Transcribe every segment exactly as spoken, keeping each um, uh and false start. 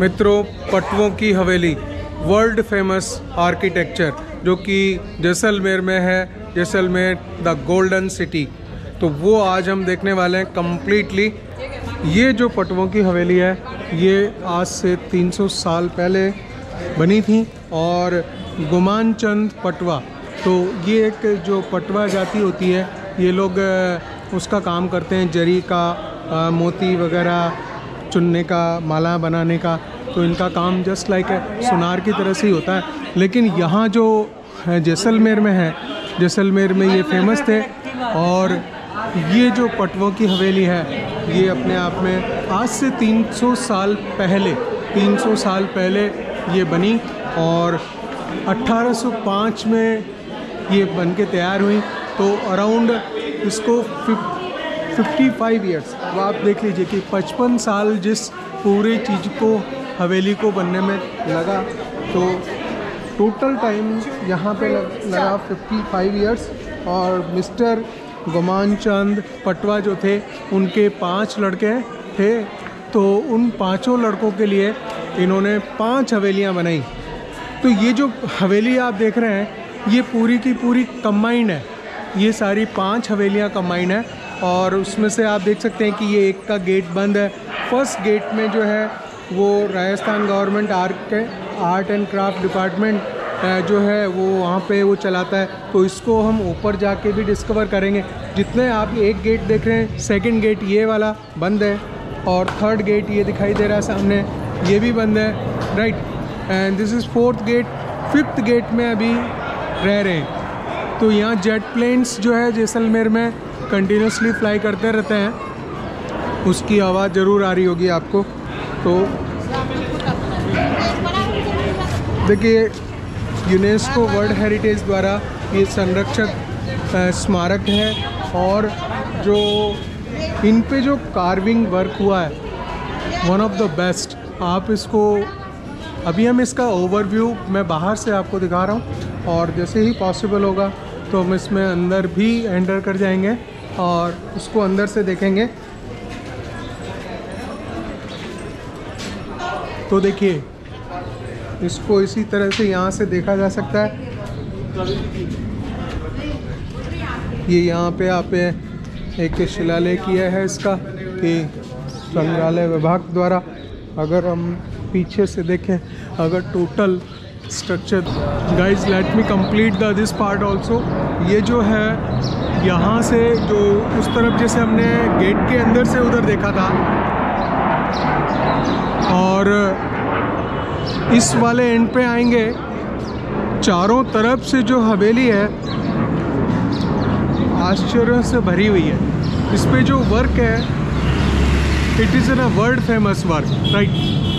मित्रों, पटवों की हवेली world famous architecture जो कि जैसलमेर में है, जैसलमेर द गोल्डन सिटी। तो वो आज हम देखने वाले हैं कम्प्लीटली। ये जो पटवों की हवेली है ये आज से तीन सौ साल पहले बनी थी। और गुमान चंद पटवा, तो ये एक जो पटवा जाति होती है, ये लोग उसका काम करते हैं, जरी का, मोती वगैरह चुनने का, माला बनाने का। तो इनका काम जस्ट लाइक सुनार की तरह से ही होता है। लेकिन यहाँ जो जैसलमेर में है, जैसलमेर में ये फेमस थे। और ये जो पटवों की हवेली है ये अपने आप में आज से तीन सौ साल पहले तीन सौ साल पहले ये बनी और अठारह सौ पाँच में ये बन के तैयार हुई। तो अराउंड इसको पचपन इयर्स, अब आप देख लीजिए कि पचपन साल जिस पूरी चीज़ को, हवेली को बनने में लगा, तो टोटल टाइम यहाँ पे लगा पचपन इयर्स। और मिस्टर गुमान चंद पटवा जो थे, उनके पांच लड़के थे। तो उन पांचों लड़कों के लिए इन्होंने पांच हवेलियाँ बनाई। तो ये जो हवेली आप देख रहे हैं ये पूरी की पूरी कंबाइंड है, ये सारी पांच हवेलियाँ कंबाइंड है। और उसमें से आप देख सकते हैं कि ये एक का गेट बंद है। फर्स्ट गेट में जो है वो Rajasthan government art art and craft department जो है वो वहाँ पे वो चलाता है। तो इसको हम ऊपर जाके भी डिस्कवर करेंगे। जितने आप एक गेट देख रहे हैं, सेकंड गेट ये वाला बंद है और थर्ड गेट ये दिखाई दे रहा है सामने, ये भी बंद है, right. And this is fourth gate. Fifth gate में अभी रह रहे हैं। तो यहाँ जेट प्लेन्स जो है जैसलमेर में कंटिन्यूसली फ्लाई करते रहते हैं, उसकी आवाज़ ज़रूर आ रही होगी आपको। तो देखिए, यूनेस्को वर्ल्ड हेरिटेज द्वारा ये संरक्षक स्मारक है। और जो इन पे जो कार्विंग वर्क हुआ है वन ऑफ द बेस्ट। आप इसको, अभी हम इसका ओवरव्यू मैं बाहर से आपको दिखा रहा हूँ और जैसे ही पॉसिबल होगा तो हम इसमें अंदर भी एंटर कर जाएंगे और उसको अंदर से देखेंगे। तो देखिए, इसको इसी तरह से यहाँ से देखा जा सकता है। ये यहाँ पे आप एक शिलालेख किया है इसका कि संग्रहालय विभाग द्वारा। अगर हम पीछे से देखें, अगर total structure, guys let me complete the this part also. ये जो है यहाँ से जो उस तरफ जैसे हमने गेट के अंदर से उधर देखा था, और इस वाले एंड पे आएंगे, चारों तरफ से जो हवेली है आश्चर्य से भरी हुई है। इस पे जो वर्क है it is a world famous work, right.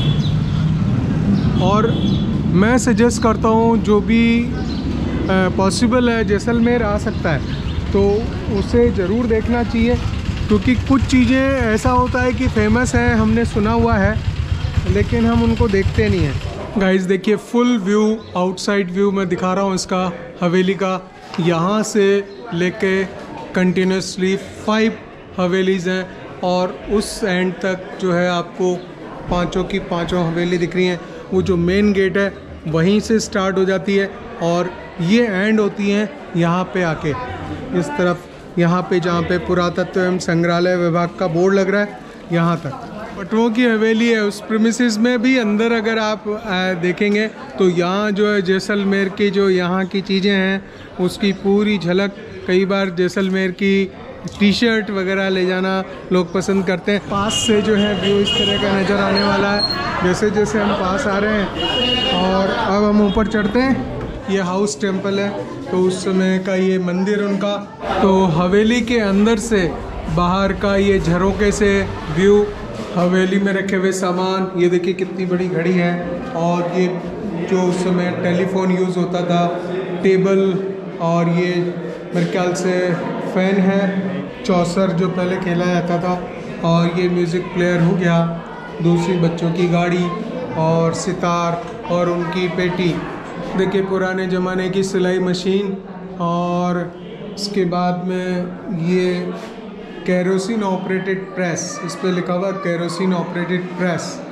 और मैं सजेस्ट करता हूँ जो भी पॉसिबल है जैसलमेर आ सकता है तो उसे ज़रूर देखना चाहिए। क्योंकि कुछ चीज़ें ऐसा होता है कि फेमस हैं, हमने सुना हुआ है, लेकिन हम उनको देखते नहीं हैं। गाइस देखिए, फुल व्यू, आउटसाइड व्यू मैं दिखा रहा हूँ इसका, हवेली का। यहाँ से लेके कंटिन्यूसली फाइव हवेलीज़ हैं और उस एंड तक जो है आपको पांचों की पांचों हवेली दिख रही हैं। वो जो मेन गेट है वहीं से स्टार्ट हो जाती है और ये एंड होती हैं यहाँ पे आके इस तरफ, यहाँ पे जहाँ पे पुरातत्व एवं संग्रहालय विभाग का बोर्ड लग रहा है, यहाँ तक पटवों की हवेली है। उस प्रीमिसेस में भी अंदर अगर आप देखेंगे तो यहाँ जो है जैसलमेर की जो यहाँ की चीज़ें हैं उसकी पूरी झलक। कई बार जैसलमेर की टी शर्ट वगैरह ले जाना लोग पसंद करते हैं। पास से जो है व्यू इस तरह का नज़र आने वाला है जैसे जैसे हम पास आ रहे हैं। और अब हम ऊपर चढ़ते हैं। ये हाउस टेम्पल है, तो उस समय का ये मंदिर उनका। तो हवेली के अंदर से बाहर का ये झरोके से व्यू, हवेली में रखे हुए सामान, ये देखिए कितनी बड़ी घड़ी है। और ये जो उस समय टेलीफोन यूज़ होता था, टेबल, और ये मेरे ख्याल से फ़ैन है, चौसर जो पहले खेला जाता था। और ये म्यूज़िक प्लेयर हो गया, दूसरी बच्चों की गाड़ी और सितार और उनकी पेटी। देखिए पुराने ज़माने की सिलाई मशीन। और इसके बाद में ये केरोसिन ऑपरेटेड प्रेस, इस पे लिखा हुआ केरोसिन ऑपरेटेड प्रेस।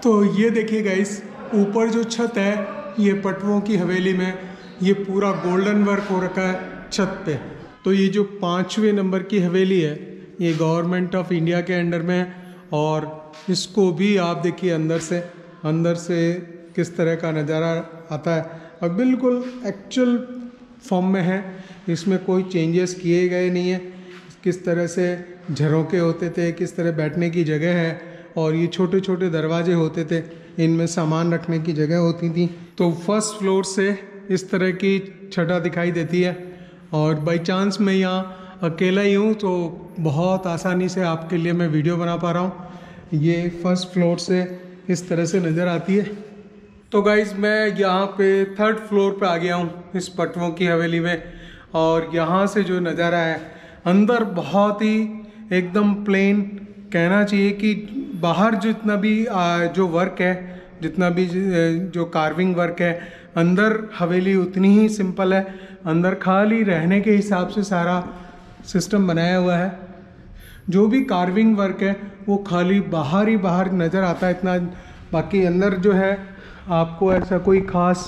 तो ये देखिए गाइस, ऊपर जो छत है ये पटवों की हवेली में ये पूरा गोल्डन वर्क हो रखा है छत पे। तो ये जो पाँचवें नंबर की हवेली है ये गवर्नमेंट ऑफ इंडिया के अंडर में है और इसको भी आप देखिए अंदर से अंदर से किस तरह का नज़ारा आता है और बिल्कुल एक्चुअल फॉर्म में है। इसमें कोई चेंजेस किए गए नहीं है। किस तरह से झरोके होते थे, किस तरह बैठने की जगह है और ये छोटे छोटे दरवाजे होते थे, इनमें सामान रखने की जगह होती थी। तो फर्स्ट फ्लोर से इस तरह की छटा दिखाई देती है और बाई चांस मैं यहाँ अकेला ही हूँ तो बहुत आसानी से आपके लिए मैं वीडियो बना पा रहा हूँ। ये फर्स्ट फ्लोर से इस तरह से नज़र आती है। तो गाइज़ मैं यहाँ पे थर्ड फ्लोर पे आ गया हूँ इस पटवों की हवेली में और यहाँ से जो नज़ारा है अंदर बहुत ही एकदम प्लेन कहना चाहिए कि बाहर जितना भी जो वर्क है, जितना भी जो कार्विंग वर्क है, अंदर हवेली उतनी ही सिंपल है। अंदर खाली रहने के हिसाब से सारा सिस्टम बनाया हुआ है। जो भी कार्विंग वर्क है वो खाली बाहर ही बाहर नज़र आता है इतना, बाकी अंदर जो है आपको ऐसा कोई ख़ास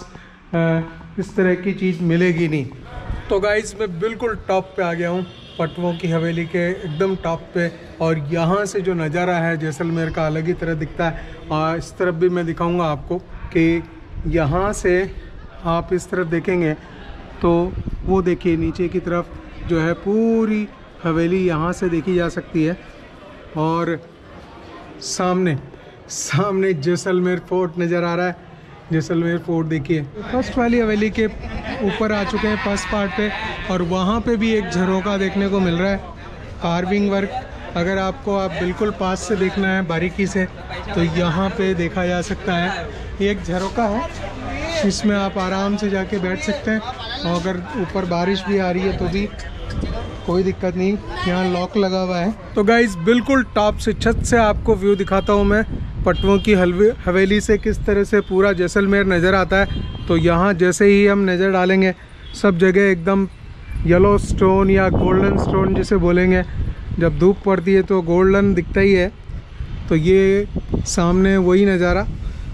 इस तरह की चीज़ मिलेगी नहीं। तो गाइस मैं बिल्कुल टॉप पे आ गया हूँ पटवों की हवेली के एकदम टॉप पे और यहाँ से जो नज़ारा है जैसलमेर का अलग ही तरह दिखता है। और इस तरफ भी मैं दिखाऊंगा आपको कि यहाँ से आप इस तरफ देखेंगे तो वो देखिए नीचे की तरफ जो है पूरी हवेली यहाँ से देखी जा सकती है और सामने सामने जैसलमेर फोर्ट नज़र आ रहा है। जैसलमेर फोर्ट देखिए, फर्स्ट वाली हवेली के ऊपर आ चुके हैं फर्स्ट पार्ट पे और वहाँ पे भी एक झरोका देखने को मिल रहा है कार्विंग वर्क। अगर आपको आप बिल्कुल पास से देखना है बारीकी से तो यहाँ पे देखा जा सकता है। एक झरोका है, इसमें आप आराम से जाके बैठ सकते हैं और अगर ऊपर बारिश भी आ रही है तो भी कोई दिक्कत नहीं, यहाँ लॉक लगा हुआ है। तो गाइज़ बिल्कुल टॉप से छत से आपको व्यू दिखाता हूँ मैं पटवों की हवेली से किस तरह से पूरा जैसलमेर नज़र आता है। तो यहाँ जैसे ही हम नज़र डालेंगे सब जगह एकदम येलो स्टोन या गोल्डन स्टोन जिसे बोलेंगे, जब धूप पड़ती है तो गोल्डन दिखता ही है। तो ये सामने वही नज़ारा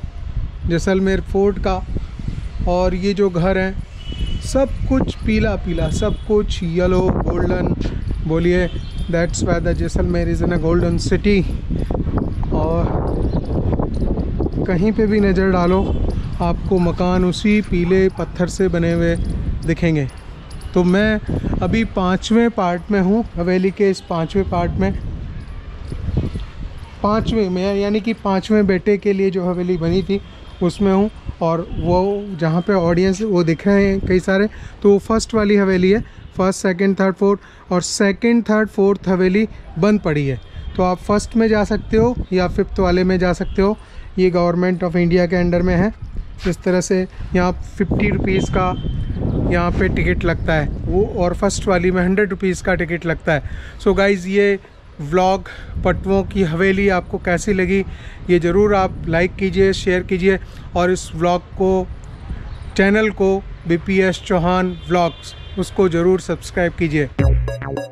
जैसलमेर फोर्ट का और ये जो घर हैं सब कुछ पीला पीला, सब कुछ येलो गोल्डन बोलिए, that's why the Jaisalmer is in a golden city. और कहीं पे भी नज़र डालो आपको मकान उसी पीले पत्थर से बने हुए दिखेंगे। तो मैं अभी पाँचवें पार्ट में हूँ हवेली के, इस पाँचवें पार्ट में पाँचवें में यानी कि पाँचवें बेटे के लिए जो हवेली बनी थी उसमें हूँ और वो जहाँ पे ऑडियंस वो दिख रहे हैं कई सारे, तो वो फर्स्ट वाली हवेली है। फर्स्ट सेकंड थर्ड फोर्थ और सेकंड थर्ड फोर्थ हवेली बंद पड़ी है, तो आप फर्स्ट में जा सकते हो या फिफ्थ वाले में जा सकते हो। ये गवर्नमेंट ऑफ इंडिया के अंडर में है। इस तरह से यहाँ फिफ्टी रुपीज़ का यहाँ पे टिकट लगता है वो और फर्स्ट वाली में हंड्रेड रुपीज़ का टिकट लगता है। सो गाइज़ ये व्लॉग पटवों की हवेली आपको कैसी लगी ये ज़रूर आप लाइक कीजिए, शेयर कीजिए और इस व्लॉग को, चैनल को B P S Chauhan vlogs उसको ज़रूर सब्सक्राइब कीजिए।